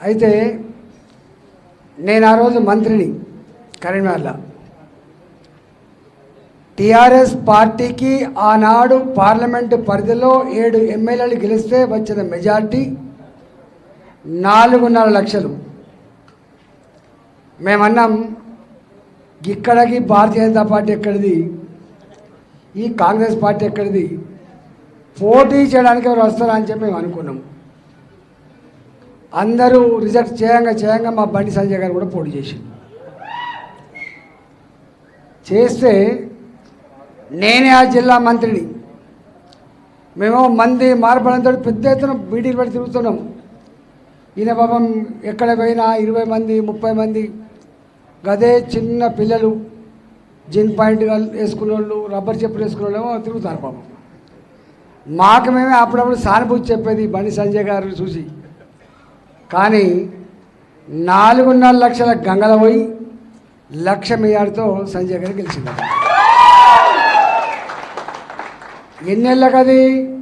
అయితే నేను ఆ రోజు మంత్రిని కరీంనగర్లో. టీఆర్ఎస్ పార్టీకి ఆనాడు పార్లమెంటు పరిధిలో 7 ఎమ్మెల్యేలు గెలిస్తే వచ్చిన మెజార్టీ 4.5 లక్షలు. మేమన్నాం, ఇక్కడికి భారతీయ జనతా పార్టీ ఎక్కడిది, ఈ కాంగ్రెస్ పార్టీ ఎక్కడిది, పోటీ చేయడానికి ఎవరు వస్తారా అని చెప్పి మేము అనుకున్నాం. అందరూ రిజెక్ట్ చేయంగా మా బండి సంజయ్ గారు కూడా పోటీ చేస్తే నేనే ఆ జిల్లా మంత్రిని. మేము మంది మార్పడంతో పెద్ద ఎత్తున బీడీలు పెట్టి తిరుగుతున్నాం. ఈయన పాపం ఎక్కడ పోయినా 20 మంది 30 మంది గదే చిన్న పిల్లలు జిన్ పాయింట్ వేసుకునే వాళ్ళు, రబ్బర్ చెప్పులు వేసుకునే వాళ్ళు తిరుగుతారు పాపం. మాకు మేమే అప్పుడప్పుడు సానుభూతి చెప్పేది బండి సంజయ్ గారు చూసి. కానీ 4.5 లక్షల గంగల పోయి 1 లక్ష మెజార్టీతో సంజయ్ గారు గెలిచింది. ఎన్నేళ్ళకి అది?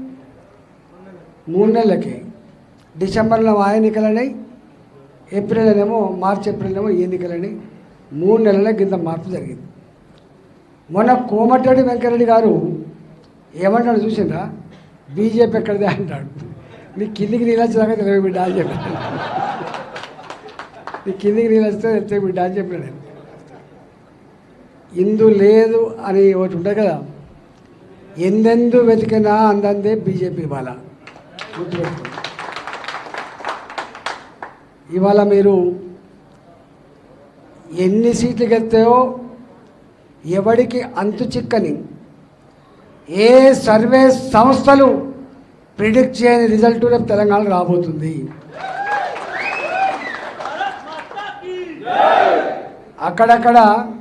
3 నెలలకి. డిసెంబర్లో ఆ ఎన్నికలని, ఏప్రిల్లోనేమో ఏప్రిల్లోనేమో ఎన్నికలని, 3 నెలలకి ఇంత మార్పు జరిగింది. మొన్న కోమటిరెడ్డి వెంకరెడ్డి గారు ఏమంటాడు చూసిందా? బీజేపీ ఎక్కడిదే అంటాడు. నీ కిందికి నీళ్ళు వచ్చేదాకా తెలివి బిడ్డ అని చెప్పాడు. నీ కిందికి నీళ్ళు వస్తే తెలివి బిడ్డ అని చెప్పాడు. నేను ఇందు లేదు అని ఒకటి ఉంటుంది కదా, ఎందెందు వెతికినా అందందే బీజేపీ ఇవాళ. ఇవాళ మీరు ఎన్ని సీట్లు గెలుస్తాయో ఎవడికి అంతు చిక్కని, ఏ సర్వే సంస్థలు ప్రిడిక్ట్ చేయని రిజల్ట్ రేపు తెలంగాణ రాబోతుంది. అక్కడక్కడ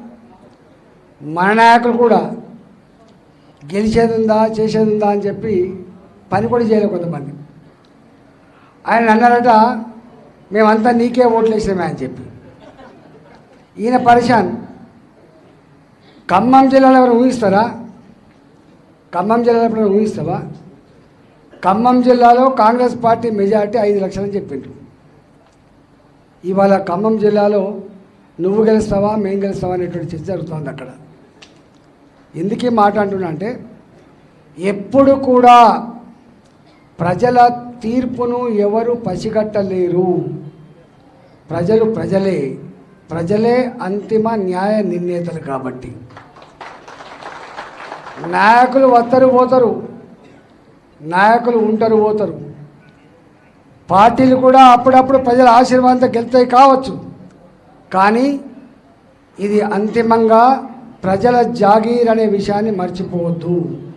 మన నాయకులు కూడా గెలిచేది ఉందా చేసేది ఉందా అని చెప్పి పని కూడా చేయలేదు కొంతమంది. ఆయన అన్నారట, మేమంతా నీకే ఓట్లు వేసామే అని చెప్పి. ఈయన పరిశాన్. ఖమ్మం జిల్లాలో ఎవరు ఊహిస్తారా? ఖమ్మం జిల్లాలో ఎప్పుడైనా ఊహిస్తావా? ఖమ్మం జిల్లాలో కాంగ్రెస్ పార్టీ మెజార్టీ 5 లక్షలని చెప్పిండ్రు. ఇవాళ ఖమ్మం జిల్లాలో నువ్వు గెలుస్తావా మేము గెలుస్తావా అనేటువంటి చర్చ జరుగుతుంది అక్కడ. ఎందుకీ మాట అంటున్నా అంటే, ఎప్పుడు కూడా ప్రజల తీర్పును ఎవరు పసిగట్టలేరు. ప్రజలే అంతిమ న్యాయ నిర్ణేతలు. కాబట్టి నాయకులు వస్తారు పోతారు, నాయకులు ఉంటారు పోతారు, పార్టీలు కూడా అప్పుడప్పుడు ప్రజల ఆశీర్వాదంతో గెలుస్తాయి కావచ్చు. కానీ ఇది అంతిమంగా ప్రజల జాగీర్ అనే విషయాన్ని మర్చిపోవద్దు.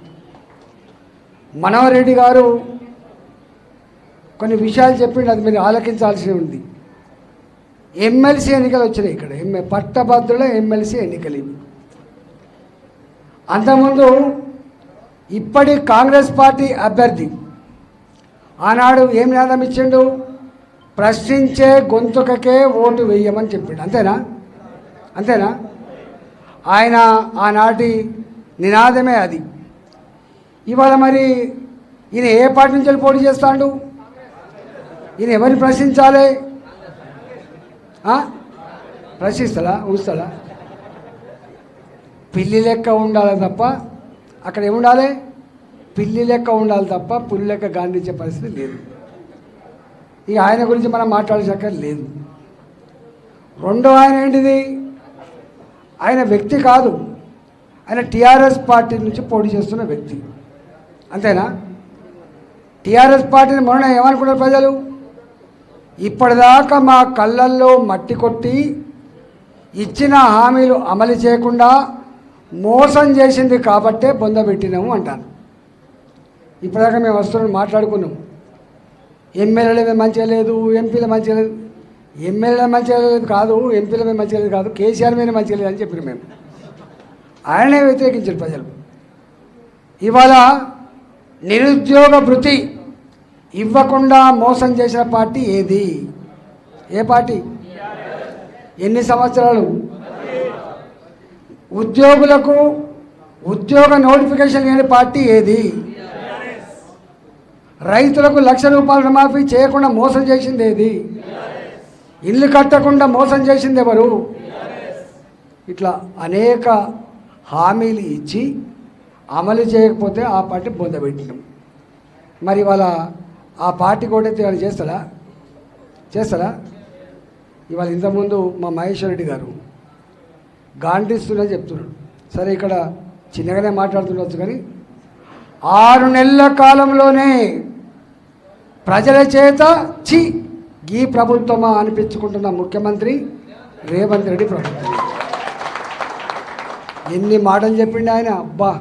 మనోహర్ రెడ్డి గారు కొన్ని విషయాలు చెప్పిండు, అది మీరు ఆలకించాల్సి ఉంది. ఎమ్మెల్సీ ఎన్నికలు వచ్చినాయి ఇక్కడ, పట్టభద్రుల ఎమ్మెల్సీ ఎన్నికలు ఇవి. అంతకుముందు ఇప్పటి కాంగ్రెస్ పార్టీ అభ్యర్థి ఆనాడు ఏం నినాదం ఇచ్చిండు? ప్రశ్నించే గొంతుకకే ఓటు వేయమని చెప్పిండు. అంతేనా? ఆయన ఆనాటి నినాదమే అది. ఇవాళ మరి ఈయన ఏ పార్టీ నుంచి పోటీ చేస్తాడు? ఈయన ఎవరిని ప్రశ్నించాలి? ప్రశ్నిస్తాడా? ఊస్తాడా? పిల్లి లెక్క ఉండాలి తప్ప, అక్కడ ఏముండాలి? పిల్లి లెక్క ఉండాలి తప్ప పుల్లి లెక్క గాంధించే పరిస్థితి లేదు. ఇక ఆయన గురించి మనం మాట్లాడే లేదు. రెండో ఆయన ఏంటిది? ఆయన వ్యక్తి కాదు, ఆయన టీఆర్ఎస్ పార్టీ నుంచి పోటీ చేస్తున్న వ్యక్తి. అంతేనా? టీఆర్ఎస్ పార్టీని మొన్న ఏమనుకున్నారు ప్రజలు? ఇప్పటిదాకా మా కళ్ళల్లో మట్టి కొట్టి ఇచ్చిన హామీలు అమలు చేయకుండా మోసం చేసింది కాబట్టే బొందబెట్టినాము అంటాను. ఇప్పటిదాకా మేము వస్తున్నాం మాట్లాడుకున్నాం, ఎమ్మెల్యేలు మంచిగా లేదు, ఎంపీలు మంచిగా లేదు. ఎమ్మెల్యేలు మంచిగా లేదు కాదు, ఎంపీల మీద మంచిగా లేదు కాదు, కేసీఆర్ మీద మంచిగా లేదు అని చెప్పిన మేము. ఆయనే వ్యతిరేకించారు ప్రజలు. ఇవాళ నిరుద్యోగ భృతి ఇవ్వకుండా మోసం చేసిన పార్టీ ఏది? ఏ పార్టీ? ఎన్ని సంవత్సరాలు? ఉద్యోగులకు ఉద్యోగ నోటిఫికేషన్ లేని పార్టీ ఏది? రైతులకు 1,00,000 రూపాయల రుణమాఫీ చేయకుండా మోసం చేసింది ఏది? ఇల్లు కట్టకుండా మోసం చేసింది ఎవరు? ఇట్లా అనేక హామీలు ఇచ్చి అమలు చేయకపోతే ఆ పార్టీ పొందబెట్టినాం. మరి వాళ్ళ ఆ పార్టీ కూడా చేస్తారా? ఇవాళ ఇంతకుముందు మా మహేశ్వర్ రెడ్డి గారు గాంధీస్తున్నా చెప్తున్నాడు. సరే ఇక్కడ చిన్నగానే మాట్లాడుతుండవచ్చు, కానీ 6 నెలల కాలంలోనే ప్రజల చేత ఈ ప్రభుత్వమా అనిపించుకుంటున్న ముఖ్యమంత్రి రేవంత్ రెడ్డి ప్రభుత్వం. ఎన్ని మాటలు చెప్పిండు ఆయన. అబ్బా,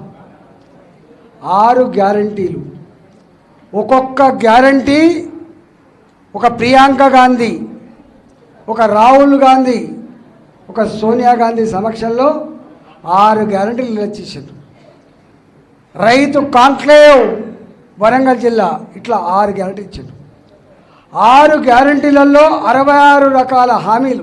6 గ్యారంటీలు. ఒక్కొక్క గ్యారంటీ ఒక ప్రియాంక గాంధీ, ఒక రాహుల్ గాంధీ, ఒక సోనియా గాంధీ సమక్షంలో 6 గ్యారంటీలు రచించారు. రైతు కాంక్లేవ్ వరంగల్ జిల్లా ఇట్లా 6 గ్యారంటీ ఇచ్చారు. 6 గ్యారంటీలలో 66 రకాల హామీలు,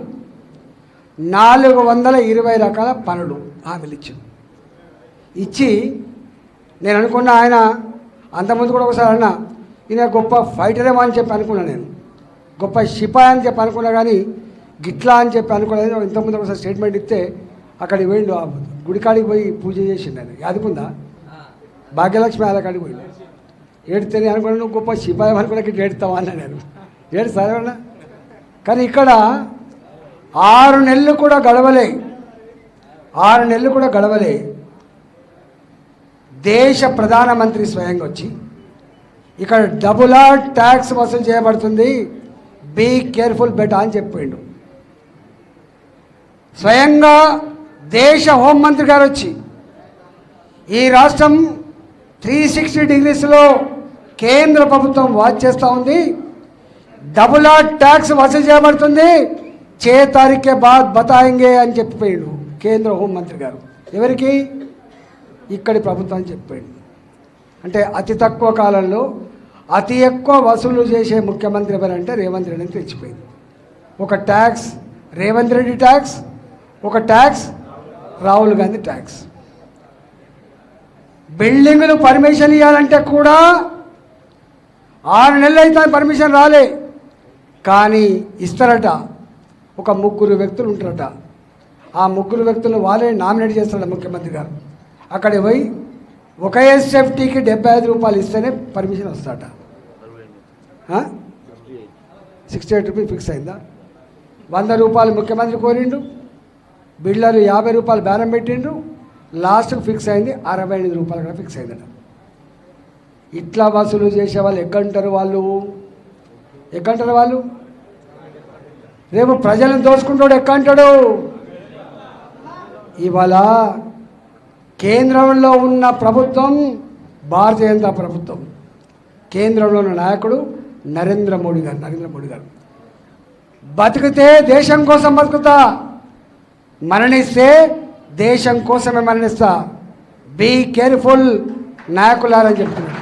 420 రకాల పనులు హామీలు ఇచ్చారు. ఇచ్చి నేను అనుకున్న ఆయన అంతకుముందు కూడా ఒకసారి అన్నా, ఈయన గొప్ప ఫైటరేమో అని చెప్పి అనుకున్నా, నేను గొప్ప సిపాయి అని చెప్పి అనుకున్నా, కానీ గిట్లా అని చెప్పి అనుకోలేదు. ఇంతకుముందు ఒకసారి స్టేట్మెంట్ ఇస్తే అక్కడికి పోయిండు, గుడికాడికి పోయి పూజ చేసిండు. ఆయన యాదుకుందా? భాగ్యలక్ష్మి వాళ్ళ కాడికి పోయిండు. ఏడితేనే అనుకున్నాను, నువ్వు గొప్ప సిపాయి అనుకున్నా గిట్లా ఏడుతావా అన్నా. నేను ఏడు సరేనా? కానీ ఇక్కడ 6 నెలలు కూడా గడవలే. 6 నెలలు కూడా గడవలే. దేశ ప్రధానమంత్రి స్వయంగా వచ్చి ఇక్కడ డబుల్ ట్యాక్స్ వసూలు చేయబడుతుంది, బీ కేర్ఫుల్ బెటా అని చెప్పిండు. స్వయంగా దేశ హోంమంత్రి గారు వచ్చి ఈ రాష్ట్రం 360 డిగ్రీస్లో కేంద్ర ప్రభుత్వం వాచ్ చేస్తూ ఉంది, డబుల్ ట్యాక్స్ వసూలు చేయబడుతుంది, 6 తారీఖే బాద్ బతాయింగే అని చెప్పిపోయాడు కేంద్ర హోంమంత్రి గారు. ఎవరికి? ఇక్కడి ప్రభుత్వం చెప్పాడు. అంటే అతి తక్కువ కాలంలో అతి ఎక్కువ వసూలు చేసే ముఖ్యమంత్రి ఎవరంటే రేవంత్ రెడ్డి అని తెచ్చిపోయింది. ఒక ట్యాక్స్ రేవంత్ రెడ్డి ట్యాక్స్, ఒక ట్యాక్స్ రాహుల్ గాంధీ ట్యాక్స్. బిల్డింగులు పర్మిషన్ ఇవ్వాలంటే కూడా 6 నెలలు అయితే పర్మిషన్ రాలే, కానీ ఇస్తారట. ఒక 3 వ్యక్తులు ఉంటారట. ఆ 3 వ్యక్తులను వాళ్ళే నామినేట్ చేస్తారట ముఖ్యమంత్రి గారు. అక్కడికి పోయి ఒక ఎస్ఎఫ్టీకి 75 రూపాయలు ఇస్తేనే పర్మిషన్ వస్తాట. 68 రూపీస్ ఫిక్స్ అయిందా? 100 రూపాయలు ముఖ్యమంత్రి కోరిండు, బిల్డర్లు 50 రూపాయలు బేరం పెట్టిండ్రు, లాస్ట్కి ఫిక్స్ అయింది 68 రూపాయలు కూడా ఫిక్స్ అయిందట. ఇట్లా వసూలు చేసే వాళ్ళు ఎగ్గంటారు వాళ్ళు? రేపు ప్రజలను దోచుకుంటాడు ఎక్కంటాడు. ఇవాళ కేంద్రంలో ఉన్న ప్రభుత్వం భారతీయ జనతా ప్రభుత్వం, కేంద్రంలో ఉన్న నాయకుడు నరేంద్ర మోడీ గారు. బతికితే దేశం కోసం బతుకుతా, మరణిస్తే దేశం కోసమే మరణిస్తా, బీ కేర్ఫుల్ నాయకులారని చెప్తున్నాడు.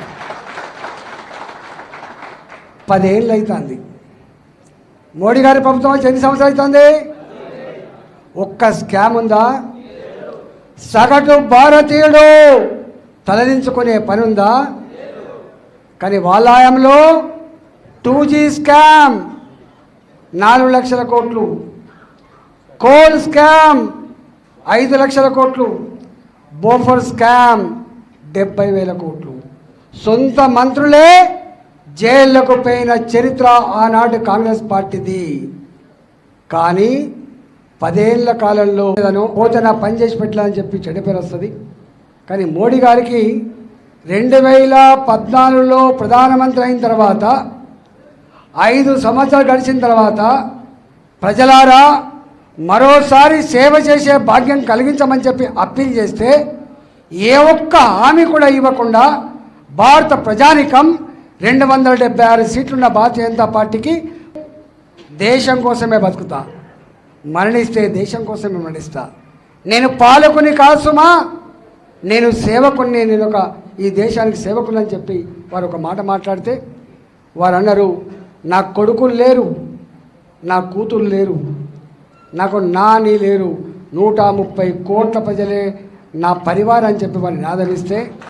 10 ఏళ్ళు అవుతుంది మోడీ గారి ప్రభుత్వం వచ్చి. ఎన్ని సంవత్సరాలు అవుతుంది? ఒక్క స్కామ్ ఉందా? సగటు భారతీయుడు తలదించుకునే పని ఉందా? కానీ వాళ్ళ హయాంలో 2G స్కామ్ 4 లక్షల కోట్లు, కోల్ స్కామ్ 5 లక్షల కోట్లు, బోఫర్ స్కామ్ 70,000 కోట్లు. సొంత మంత్రులే జైళ్లకు పోయిన చరిత్ర ఆనాటి కాంగ్రెస్ పార్టీది. కానీ 10 ఏళ్ల కాలంలో పోతే నా పని చేసి పెట్టాలని చెప్పి చెడ్డ పేరు వస్తుంది. కానీ మోడీ గారికి 2014లో ప్రధానమంత్రి అయిన తర్వాత 5 సంవత్సరాలు గడిచిన తర్వాత ప్రజలారా మరోసారి సేవ చేసే భాగ్యం కలిగించమని చెప్పి అప్పీల్ చేస్తే ఏ ఒక్క హామీ కూడా ఇవ్వకుండా భారత ప్రజానికం 276 సీట్లున్న భారతీయ జనతా పార్టీకి దేశం కోసమే బతుకుతా, మరణిస్తే దేశం కోసమే మరణిస్తా, నేను పాలకుని కాసుమా, నేను సేవకుని, నేను ఈ దేశానికి సేవకుని అని చెప్పి వారు ఒక మాట మాట్లాడితే వారు అన్నారు, నా కొడుకులు లేరు, నా కూతురు లేరు, నాకు నాని లేరు, 130 కోట్ల ప్రజలే నా పరివారం అని చెప్పి వారిని ఆదరిస్తే